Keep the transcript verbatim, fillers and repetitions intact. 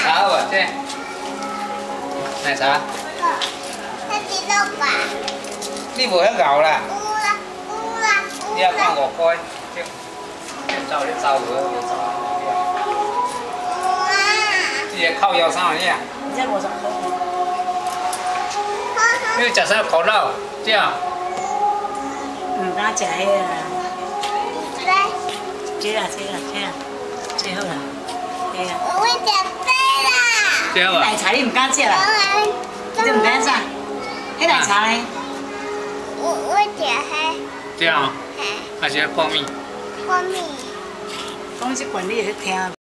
茶好啊，这奶茶。 那几多吧？ 你无遐熬啦？ 有啦，有啦， 你要放五块，这这走就走无，就走。 哇！ 你个靠腰啥物事啊？ 这五十块。 你食啥烤肉？这样。 唔敢食迄个啦。 来， 这啦这啦这啦，这好啦，对啊。 我会吃飞啦。 这好啊。 奶茶你唔敢食啦？你唔敢食？迄奶茶呢？ 我我吃黑。 这样。 嘿。 还是泡面？ 泡面。 讲这管你会听。